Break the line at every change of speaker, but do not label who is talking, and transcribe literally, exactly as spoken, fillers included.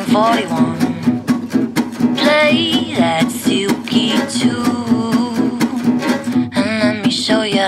forty-one. Play that silky tune and let me show you